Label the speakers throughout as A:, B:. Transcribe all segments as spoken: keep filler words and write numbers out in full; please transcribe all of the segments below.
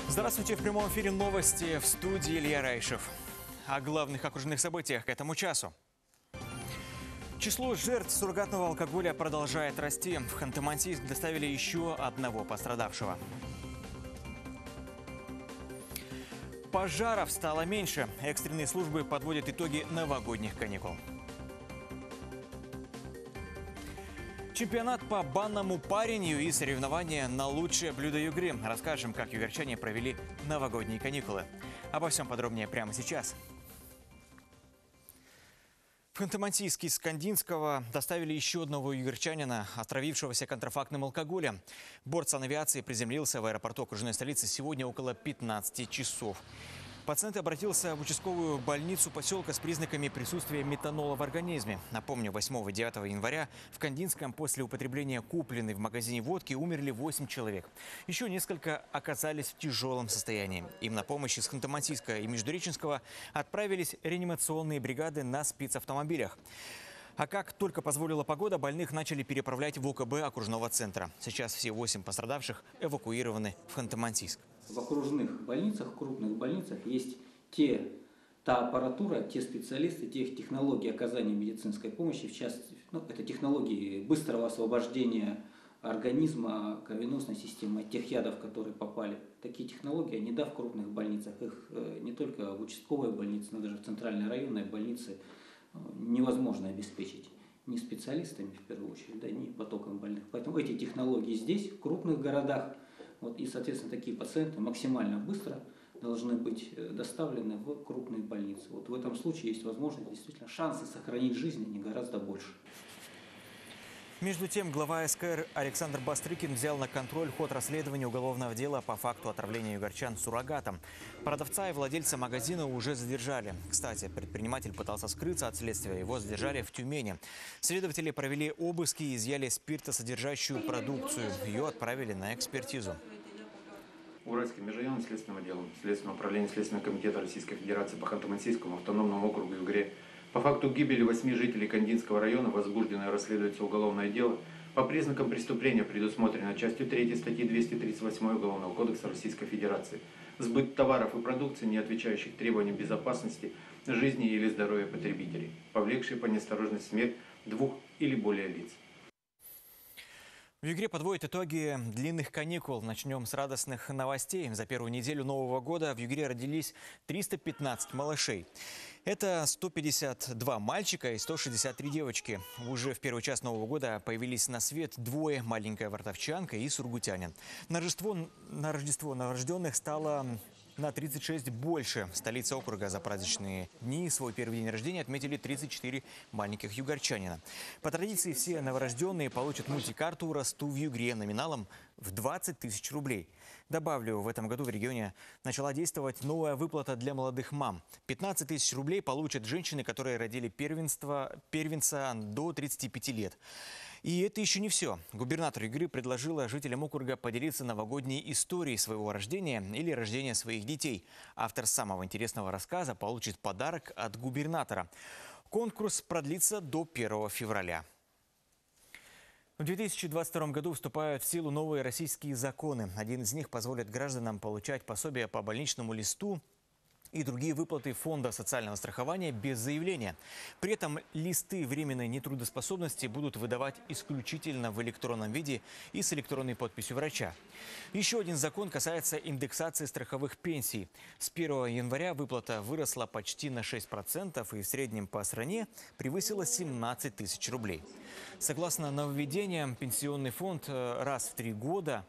A: Здравствуйте, в прямом эфире новости, в студии Илья Райшев. О главных окружных событиях к этому часу. Число жертв суррогатного алкоголя продолжает расти. В Ханты-Мансийск доставили еще одного пострадавшего. Пожаров стало меньше. Экстренные службы подводят итоги новогодних каникул. Чемпионат по банному парению и соревнования на лучшее блюдо Югры. Расскажем, как югорчане провели новогодние каникулы. Обо всем подробнее прямо сейчас. В Ханты-Мансийск из Кандинского доставили еще одного югорчанина, отравившегося контрафактным алкоголем. Борт санавиации приземлился в аэропорту окружной столицы сегодня около пятнадцати часов. Пациент обратился в участковую больницу поселка с признаками присутствия метанола в организме. Напомню, восьмого-девятого января в Кандинском после употребления купленной в магазине водки умерли восемь человек. Еще несколько оказались в тяжелом состоянии. Им на помощь из Ханты-Мансийска и Междуреченского отправились реанимационные бригады на спецавтомобилях. А как только позволила погода, больных начали переправлять в ОКБ окружного центра. Сейчас все восемь пострадавших эвакуированы в Ханты-Мансийск.
B: В окружных больницах, крупных больницах есть те, та аппаратура, те специалисты, те технологии оказания медицинской помощи, в частности, ну, это технологии быстрого освобождения организма, кровеносной системы от тех ядов, которые попали. Такие технологии, они да, в крупных больницах, их не только в участковой больнице, но даже в центральной районной больнице невозможно обеспечить ни специалистами, в первую очередь, да, ни потоком больных. Поэтому эти технологии здесь, в крупных городах, вот, и, соответственно, такие пациенты максимально быстро должны быть доставлены в крупные больницы. Вот в этом случае есть возможность, действительно, шансы сохранить жизнь, они гораздо больше.
A: Между тем, глава СКР Александр Бастрыкин взял на контроль ход расследования уголовного дела по факту отравления югорчан суррогатом. Продавца и владельца магазина уже задержали. Кстати, предприниматель пытался скрыться от следствия. Его задержали в Тюмени. Следователи провели обыски и изъяли спиртосодержащую продукцию. Ее отправили на экспертизу.
C: Уральским межрайонным следственным отделом Следственного управления Следственного комитета Российской Федерации по Ханты-Мансийскому автономному округу Югре по факту гибели восьми жителей Кандинского района возбуждено и расследуется уголовное дело по признакам преступления, предусмотренное частью третьей статьи двести тридцать восемь Уголовного кодекса Российской Федерации. Сбыт товаров и продукции, не отвечающих требованиям безопасности, жизни или здоровья потребителей, повлекшие по неосторожности смерть двух или более лиц.
A: В Югре подводят итоги длинных каникул. Начнем с радостных новостей. За первую неделю Нового года в Югре родились триста пятнадцать малышей. Это сто пятьдесят два мальчика и сто шестьдесят три девочки. Уже в первый час Нового года появились на свет двое: маленькая вартовчанка и сургутянин. На Рождество, на Рождество новорожденных стало на тридцать шесть больше. Столица округа за праздничные дни свой первый день рождения отметили тридцать четыре маленьких югорчанина. По традиции все новорожденные получат мультикарту «Расту в Югре» номиналом в двадцать тысяч рублей. Добавлю, в этом году в регионе начала действовать новая выплата для молодых мам. пятнадцать тысяч рублей получат женщины, которые родили первенство, первенца до тридцати пяти лет. И это еще не все. Губернатор Югры предложила жителям округа поделиться новогодней историей своего рождения или рождения своих детей. Автор самого интересного рассказа получит подарок от губернатора. Конкурс продлится до первого февраля. В две тысячи двадцать втором году вступают в силу новые российские законы. Один из них позволит гражданам получать пособия по больничному листу и другие выплаты фонда социального страхования без заявления. При этом листы временной нетрудоспособности будут выдавать исключительно в электронном виде и с электронной подписью врача. Еще один закон касается индексации страховых пенсий. С первого января выплата выросла почти на шесть процентов и в среднем по стране превысила семнадцать тысяч рублей. Согласно нововведениям, пенсионный фонд раз в три года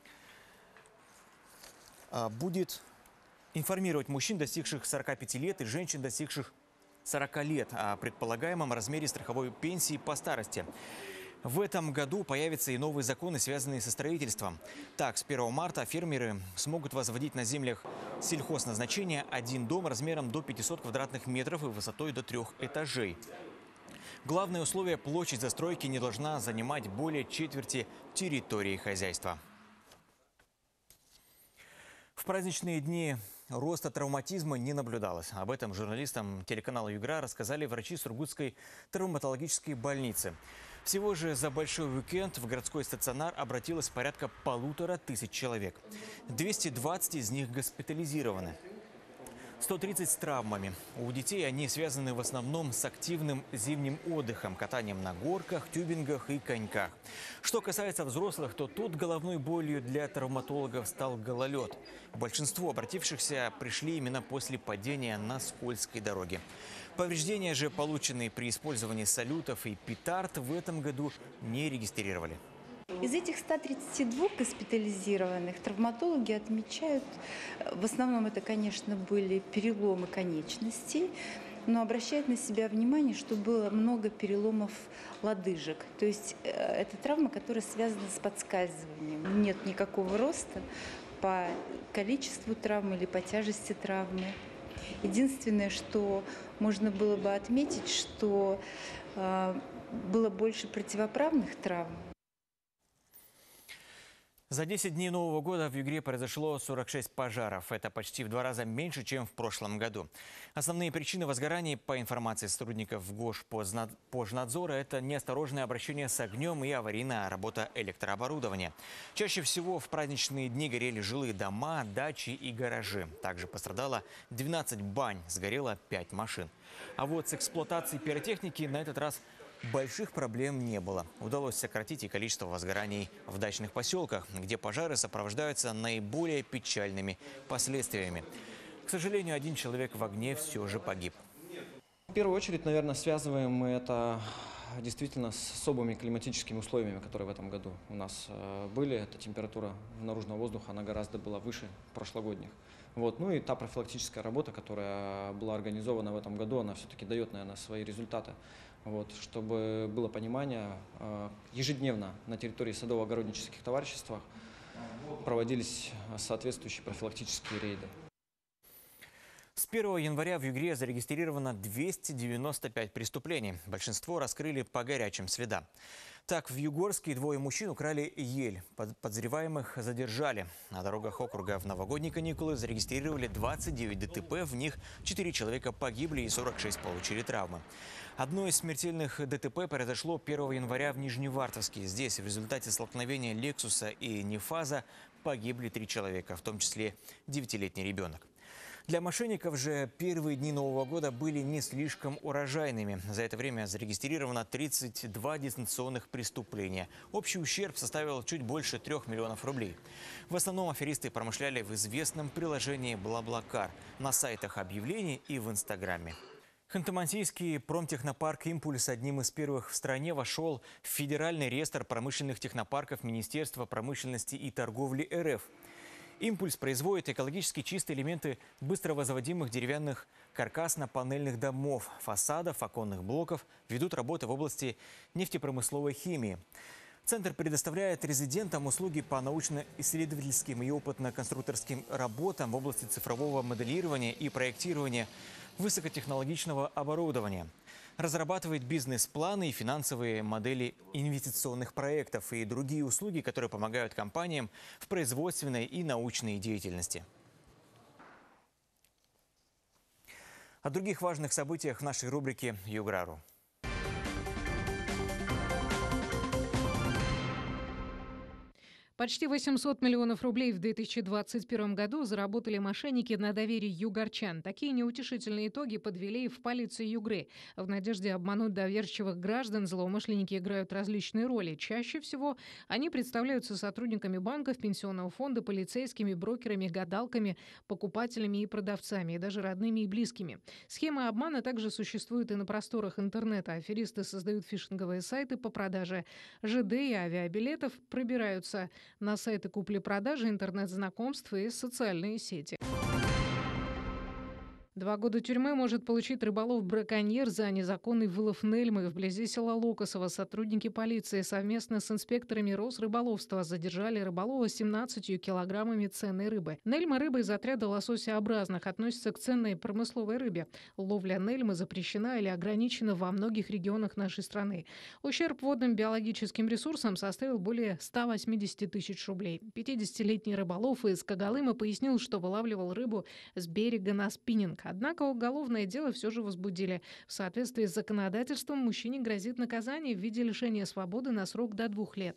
A: будет информировать мужчин, достигших сорока пяти лет, и женщин, достигших сорока лет, о предполагаемом размере страховой пенсии по старости. В этом году появятся и новые законы, связанные со строительством. Так, с первого марта фермеры смогут возводить на землях сельхозназначения один дом размером до пятисот квадратных метров и высотой до трех этажей. Главное условие – площадь застройки не должна занимать более четверти территории хозяйства. В праздничные дни роста травматизма не наблюдалось. Об этом журналистам телеканала «Югра» рассказали врачи Сургутской травматологической больницы. Всего же за большой уикенд в городской стационар обратилось порядка полутора тысяч человек. двести двадцать из них госпитализированы. сто тридцать с травмами. У детей они связаны в основном с активным зимним отдыхом, катанием на горках, тюбингах и коньках. Что касается взрослых, то тут головной болью для травматологов стал гололед. Большинство обратившихся пришли именно после падения на скользкой дороге. Повреждения же, полученные при использовании салютов и петард, в этом году не регистрировали.
D: Из этих ста тридцати двух госпитализированных травматологи отмечают, в основном это, конечно, были переломы конечностей, но обращают на себя внимание, что было много переломов лодыжек. То есть это травма, которая связана с подскальзыванием. Нет никакого роста по количеству травм или по тяжести травмы. Единственное, что можно было бы отметить, что э, было больше противоправных травм.
A: За десять дней Нового года в Югре произошло сорок шесть пожаров. Это почти в два раза меньше, чем в прошлом году. Основные причины возгораний, по информации сотрудников Госпожнадзора, это неосторожное обращение с огнем и аварийная работа электрооборудования. Чаще всего в праздничные дни горели жилые дома, дачи и гаражи. Также пострадало двенадцать бань, сгорело пять машин. А вот с эксплуатацией пиротехники на этот раз больших проблем не было. Удалось сократить и количество возгораний в дачных поселках, где пожары сопровождаются наиболее печальными последствиями. К сожалению, один человек в огне все же погиб.
E: В первую очередь, наверное, связываем мы это действительно с особыми климатическими условиями, которые в этом году у нас были. Эта температура наружного воздуха, она гораздо была выше прошлогодних. Вот. Ну и та профилактическая работа, которая была организована в этом году, она все-таки дает, наверное, свои результаты. Вот, чтобы было понимание, ежедневно на территории садово-огороднических товариществ проводились соответствующие профилактические рейды.
A: С первого января в Югре зарегистрировано двести девяносто пять преступлений. Большинство раскрыли по горячим следам. Так, в Югорске двое мужчин украли ель. Подозреваемых задержали. На дорогах округа в новогодние каникулы зарегистрировали двадцать девять ДТП. В них четыре человека погибли и сорок шесть получили травмы. Одно из смертельных ДТП произошло первого января в Нижневартовске. Здесь в результате столкновения «Лексуса» и «Нефаза» погибли три человека, в том числе девятилетний ребенок. Для мошенников же первые дни Нового года были не слишком урожайными. За это время зарегистрировано тридцать два дистанционных преступления. Общий ущерб составил чуть больше трех миллионов рублей. В основном аферисты промышляли в известном приложении «Блаблакар», на сайтах объявлений и в Инстаграме. Ханты-Мансийский промтехнопарк «Импульс» одним из первых в стране вошел в Федеральный реестр промышленных технопарков Министерства промышленности и торговли эр эф. «Импульс» производит экологически чистые элементы быстровозводимых деревянных каркасно-панельных домов, фасадов, оконных блоков, ведут работы в области нефтепромысловой химии. Центр предоставляет резидентам услуги по научно-исследовательским и опытно-конструкторским работам в области цифрового моделирования и проектирования высокотехнологичного оборудования. Разрабатывает бизнес-планы и финансовые модели инвестиционных проектов и другие услуги, которые помогают компаниям в производственной и научной деятельности. О других важных событиях в нашей рубрике «Юграру».
F: Почти восемьсот миллионов рублей в две тысячи двадцать первом году заработали мошенники на доверии югорчан. Такие неутешительные итоги подвели в полиции Югры. В надежде обмануть доверчивых граждан злоумышленники играют различные роли. Чаще всего они представляются сотрудниками банков, пенсионного фонда, полицейскими, брокерами, гадалками, покупателями и продавцами, и даже родными и близкими. Схемы обмана также существуют и на просторах интернета. Аферисты создают фишинговые сайты по продаже ЖД и авиабилетов, пробираются на сайты купли-продажи, интернет-знакомств и социальные сети. Два года тюрьмы может получить рыболов-браконьер за незаконный вылов нельмы вблизи села Локосово. Сотрудники полиции совместно с инспекторами Росрыболовства задержали рыболова семнадцатью килограммами ценной рыбы. Нельма рыба из отряда лососеобразных относится к ценной промысловой рыбе. Ловля нельмы запрещена или ограничена во многих регионах нашей страны. Ущерб водным биологическим ресурсам составил более ста восьмидесяти тысяч рублей. пятидесятилетний рыболов из Когалыма пояснил, что вылавливал рыбу с берега на спиннинг. Однако уголовное дело все же возбудили. В соответствии с законодательством мужчине грозит наказание в виде лишения свободы на срок до двух лет.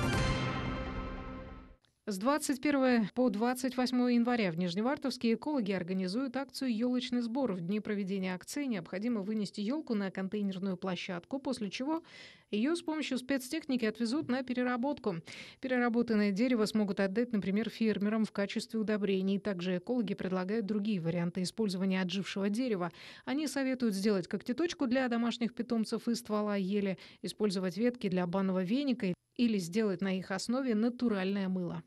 F: С двадцать первого по двадцать восьмое января в Нижневартовске экологи организуют акцию «Елочный сбор». В дни проведения акции необходимо вынести елку на контейнерную площадку, после чего ее с помощью спецтехники отвезут на переработку. Переработанное дерево смогут отдать, например, фермерам в качестве удобрений. Также экологи предлагают другие варианты использования отжившего дерева. Они советуют сделать когтеточку для домашних питомцев из ствола ели, использовать ветки для банного веника или сделать на их основе натуральное мыло.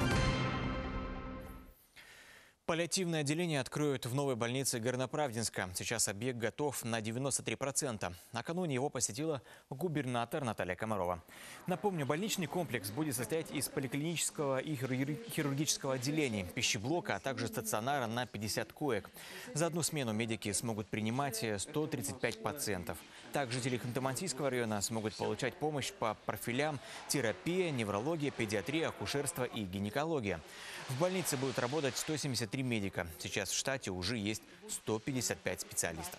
A: Паллиативное отделение откроют в новой больнице Горноправдинска. Сейчас объект готов на девяносто три процента. Накануне его посетила губернатор Наталья Комарова. Напомню, больничный комплекс будет состоять из поликлинического и хирургического отделений, пищеблока, а также стационара на пятьдесят коек. За одну смену медики смогут принимать сто тридцать пять пациентов. Также жители Ханты-Мансийского района смогут получать помощь по профилям терапия, неврология, педиатрия, акушерство и гинекология. В больнице будут работать сто семьдесят три медика. Сейчас в штате уже есть сто пятьдесят пять специалистов.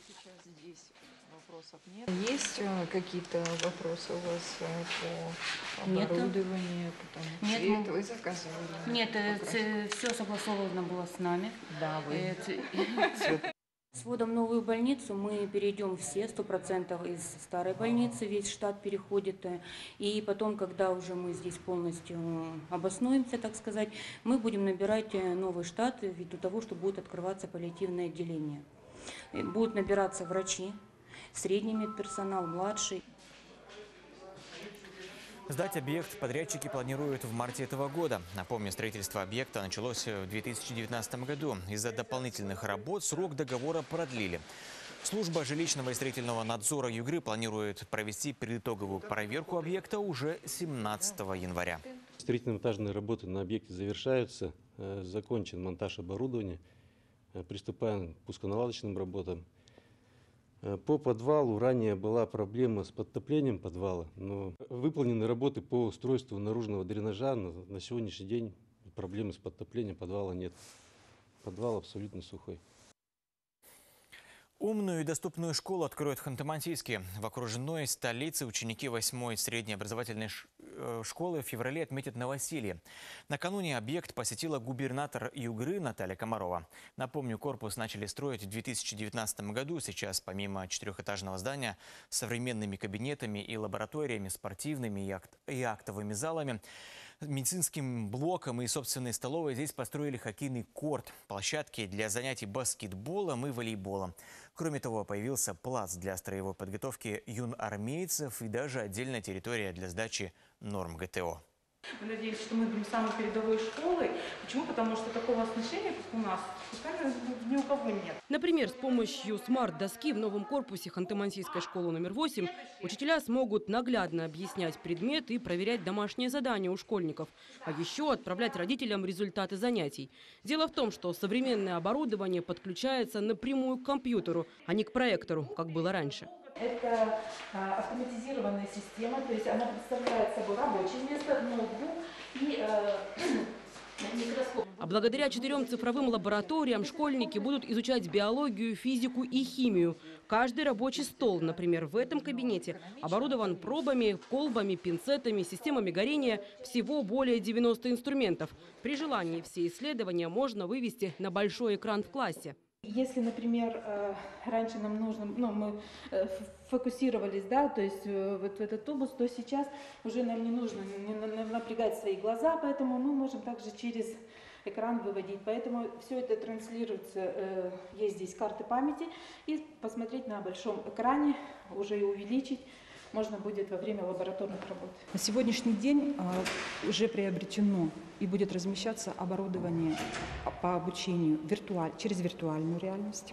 G: Есть какие-то вопросы у вас по оборудованию, по
H: Нет,
G: цвету?
H: мы...
G: Вы заказывали?
H: Нет, это все согласовано было с нами.
G: Да, вы.
H: Это... С вводом в новую больницу мы перейдем все, сто процентов из старой больницы, весь штат переходит. И потом, когда уже мы здесь полностью обоснуемся, так сказать, мы будем набирать новый штат ввиду того, что будет открываться паллиативное отделение. Будут набираться врачи, средний медперсонал, младший.
A: Сдать объект подрядчики планируют в марте этого года. Напомню, строительство объекта началось в две тысячи девятнадцатом году. Из-за дополнительных работ срок договора продлили. Служба жилищного и строительного надзора Югры планирует провести предитоговую проверку объекта уже семнадцатого января.
I: Строительно-монтажные работы на объекте завершаются. Закончен монтаж оборудования. Приступаем к пусконаладочным работам. По подвалу ранее была проблема с подтоплением подвала, но выполнены работы по устройству наружного дренажа. На сегодняшний день проблемы с подтоплением подвала нет. Подвал абсолютно сухой.
A: Умную и доступную школу откроют в Ханты-Мансийске. В окружной столице ученики восьмой средней образовательной школы в феврале отметят новоселье. Накануне объект посетила губернатор Югры Наталья Комарова. Напомню, корпус начали строить в две тысячи девятнадцатом году. Сейчас, помимо четырехэтажного здания с современными кабинетами и лабораториями, спортивными и, акт и актовыми залами, медицинским блоком и собственной столовой, здесь построили хоккейный корт, площадки для занятий баскетболом и волейболом. Кроме того, появился плац для строевой подготовки юнармейцев и даже отдельная территория для сдачи норм ГТО.
J: Мы надеемся, что мы будем самой передовой школой. Почему? Потому что такого оснащения, как у нас, ни у кого нет.
K: Например, с помощью смарт-доски в новом корпусе Ханты-Мансийской школы номер восемь учителя смогут наглядно объяснять предмет и проверять домашние задания у школьников, а еще отправлять родителям результаты занятий. Дело в том, что современное оборудование подключается напрямую к компьютеру, а не к проектору, как было раньше.
J: Это а, автоматизированная система, то есть она представляет собой рабочее место, ноутбук и э, микроскоп.
K: А благодаря четырем цифровым лабораториям школьники будут изучать биологию, физику и химию. Каждый рабочий стол, например, в этом кабинете оборудован пробами, колбами, пинцетами, системами горения, всего более девяноста инструментов. При желании все исследования можно вывести на большой экран в классе.
J: Если, например, раньше нам нужно, ну, мы фокусировались, да, то есть вот в этот тубус, то сейчас уже нам не нужно напрягать свои глаза, поэтому мы можем также через экран выводить. Поэтому все это транслируется, есть здесь карты памяти, и посмотреть на большом экране, уже и увеличить можно будет во время лабораторных работ.
L: На сегодняшний день э, уже приобретено и будет размещаться оборудование по обучению виртуаль, через виртуальную реальность.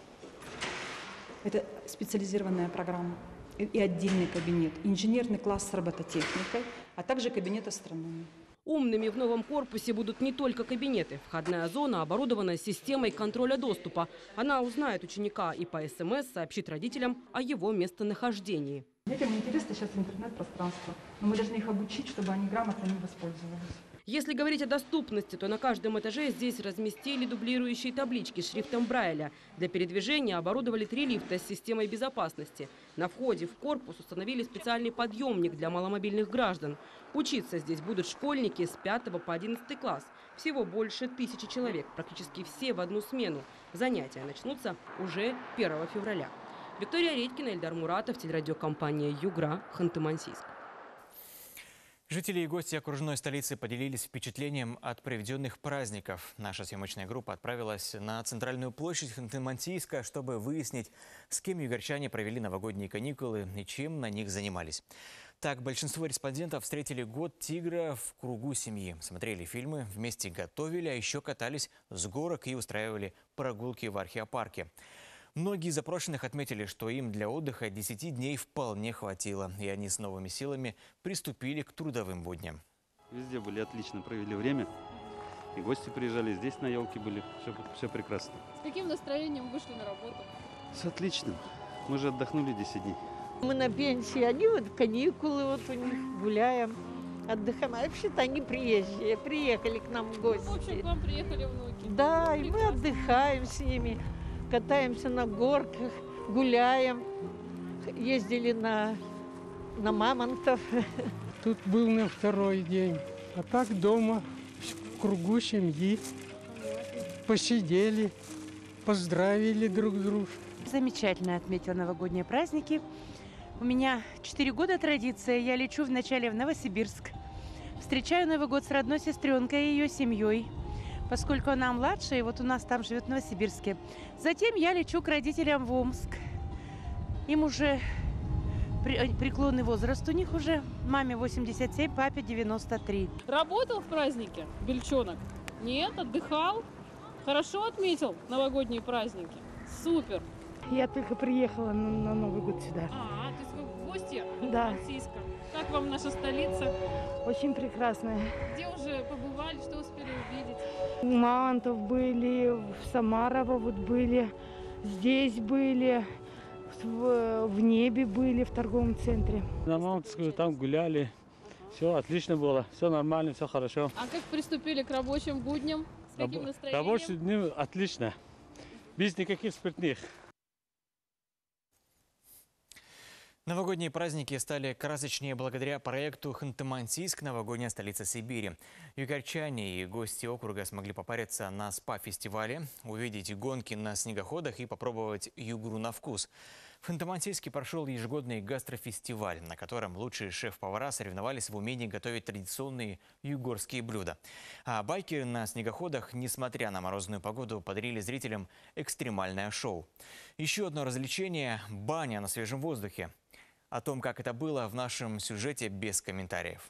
L: Это специализированная программа и, и отдельный кабинет, инженерный класс с робототехникой, а также кабинет астрономии.
K: Умными в новом корпусе будут не только кабинеты. Входная зона оборудована системой контроля доступа. Она узнает ученика и по СМС сообщит родителям о его местонахождении.
L: Детям интересно сейчас интернет-пространство, но мы должны их обучить, чтобы они грамотно им воспользовались.
K: Если говорить о доступности, то на каждом этаже здесь разместили дублирующие таблички с шрифтом Брайля. Для передвижения оборудовали три лифта с системой безопасности. На входе в корпус установили специальный подъемник для маломобильных граждан. Учиться здесь будут школьники с пятого по одиннадцатый класс. Всего больше тысячи человек, практически все в одну смену. Занятия начнутся уже первого февраля. Виктория Редькина, Эльдар Муратов, телерадиокомпания «Югра», Ханты-Мансийск.
A: Жители и гости окружной столицы поделились впечатлением от проведенных праздников. Наша съемочная группа отправилась на центральную площадь Ханты-Мансийска, чтобы выяснить, с кем югорчане провели новогодние каникулы и чем на них занимались. Так, большинство респондентов встретили год тигра в кругу семьи. Смотрели фильмы, вместе готовили, а еще катались с горок и устраивали прогулки в археопарке. Многие из запрошенных отметили, что им для отдыха десяти дней вполне хватило, и они с новыми силами приступили к трудовым будням.
M: Везде были, отлично провели время. И гости приезжали, здесь на елке были. Все, все прекрасно.
N: С каким настроением вышли на работу?
M: С отличным. Мы же отдохнули десять дней.
O: Мы на пенсии, они вот каникулы вот у них, гуляем, отдыхаем. А вообще-то они приезжие, приехали к нам в гости.
N: В общем, к вам приехали внуки.
O: Да, и мы отдыхаем с ними. Катаемся на горках, гуляем, ездили на, на мамонтов.
P: Тут был на второй день, а так дома, в кругу семьи. Посидели, поздравили друг друга.
Q: Замечательно отметила новогодние праздники. У меня четыре года традиция, я лечу вначале в Новосибирск. Встречаю Новый год с родной сестренкой и ее семьей, поскольку она младшая, и вот у нас там живет в Новосибирске. Затем я лечу к родителям в Омск. Им уже преклонный возраст у них уже. Маме восемьдесят семь, папе девяносто три.
N: Работал в празднике бельчонок? Нет, отдыхал? Хорошо отметил новогодние праздники? Супер!
R: Я только приехала на, на Новый год сюда.
N: А, то есть вы в гости?
R: Да.
N: Ханты-Мансийска. Как вам наша столица?
R: Очень прекрасная.
N: Где уже побывали, что успели увидеть?
R: У Мамонтов были, в Самарово вот были, здесь были, в, в небе были, в торговом центре.
S: На Мамонтовскую там гуляли, все отлично было, все нормально, все хорошо.
N: А как приступили к рабочим будням? С каким
S: Раб...
N: настроением?
S: Рабочие дни отлично, без никаких спиртных.
A: Новогодние праздники стали красочнее благодаря проекту «Ханты-Мансийск. Новогодняя столица Сибири». Югорчане и гости округа смогли попариться на спа-фестивале, увидеть гонки на снегоходах и попробовать югру на вкус. В Ханты-Мансийске прошел ежегодный гастрофестиваль, на котором лучшие шеф-повара соревновались в умении готовить традиционные югорские блюда. А байкеры на снегоходах, несмотря на морозную погоду, подарили зрителям экстремальное шоу. Еще одно развлечение – баня на свежем воздухе. О том, как это было, в нашем сюжете без комментариев.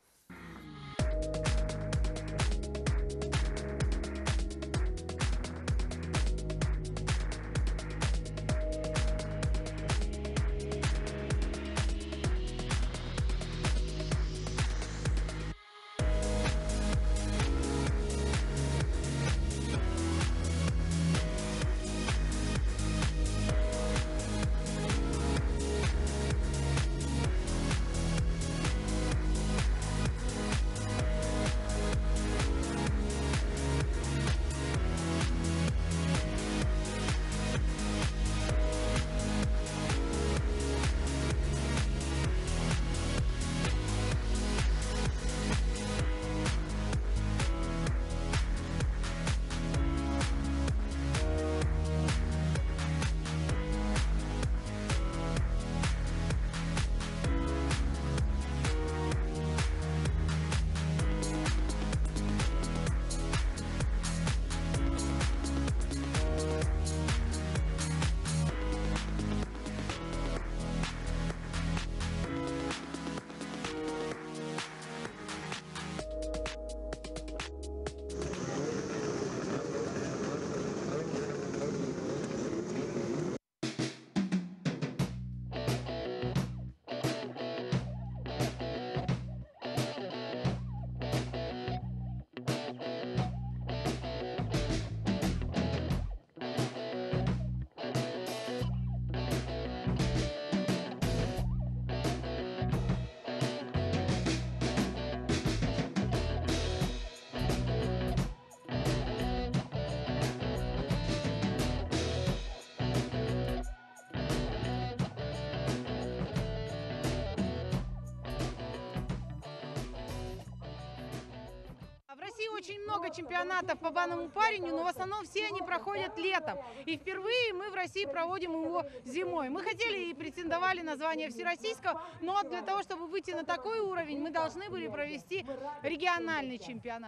T: много чемпионатов по банному парению, но в основном все они проходят летом. И впервые мы в России проводим его зимой. Мы хотели и претендовали на звание всероссийского, но для того, чтобы выйти на такой уровень, мы должны были провести региональный чемпионат.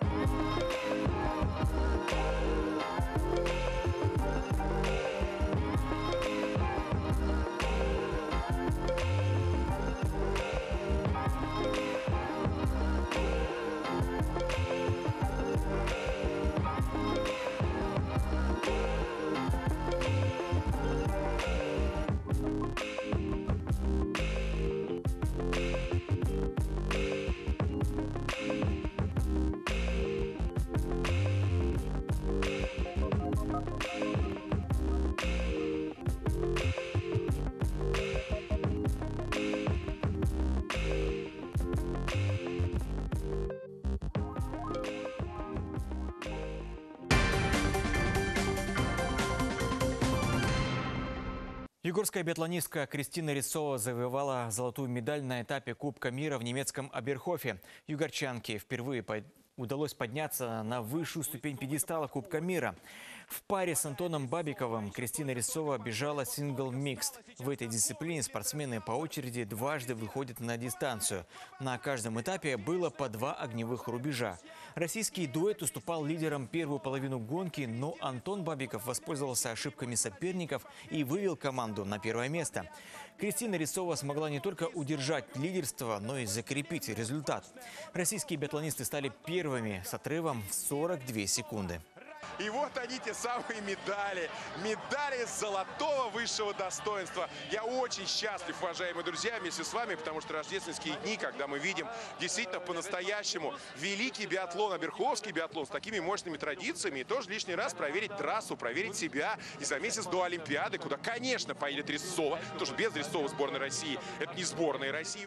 A: Югорская биатлонистка Кристина Резцова завоевала золотую медаль на этапе Кубка мира в немецком Оберхофе. Югорчанке впервые по... удалось подняться на высшую ступень пьедестала Кубка мира. В паре с Антоном Бабиковым Кристина Резцова бежала сингл-микст. В этой дисциплине спортсмены по очереди дважды выходят на дистанцию. На каждом этапе было по два огневых рубежа. Российский дуэт уступал лидерам первую половину гонки, но Антон Бабиков воспользовался ошибками соперников и вывел команду на первое место. Кристина Резцова смогла не только удержать лидерство, но и закрепить результат. Российские биатлонисты стали первыми с отрывом в сорок две секунды.
U: И вот они, те самые медали. Медали золотого высшего достоинства. Я очень счастлив, уважаемые друзья, вместе с вами, потому что рождественские дни, когда мы видим действительно по-настоящему великий биатлон, оберховский биатлон с такими мощными традициями, и тоже лишний раз проверить трассу, проверить себя. И за месяц до Олимпиады, куда, конечно, поедет Резцова, тоже без Резцова сборной России, это не сборная России.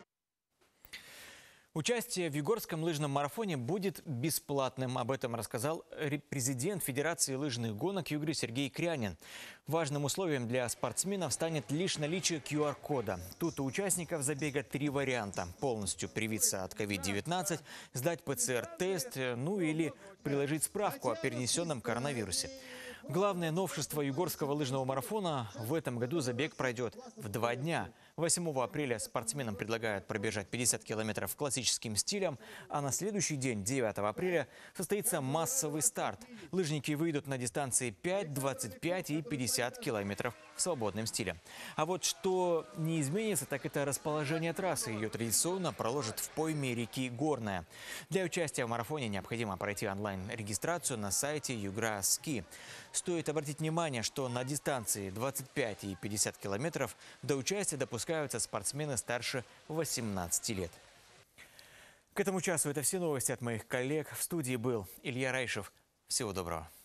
A: Участие в югорском лыжном марафоне будет бесплатным. Об этом рассказал президент Федерации лыжных гонок Югры Сергей Крянин. Важным условием для спортсменов станет лишь наличие ку ар кода. Тут у участников забега три варианта. Полностью привиться от ковид девятнадцать, сдать пэ цэ эр тест, ну или приложить справку о перенесенном коронавирусе. Главное новшество югорского лыжного марафона – в этом году забег пройдет в два дня. восьмого апреля спортсменам предлагают пробежать пятьдесят километров классическим стилем, а на следующий день, девятого апреля, состоится массовый старт. Лыжники выйдут на дистанции пять, двадцать пять и пятьдесят километров в свободном стиле. А вот что не изменится, так это расположение трассы. Ее традиционно проложат в пойме реки Горная. Для участия в марафоне необходимо пройти онлайн-регистрацию на сайте Югра-Ски. Стоит обратить внимание, что на дистанции двадцать пять и пятьдесят километров до участия допускаются спортсмены старше восемнадцати лет. К этому часу это все новости от моих коллег. В студии был Илья Райшев. Всего доброго.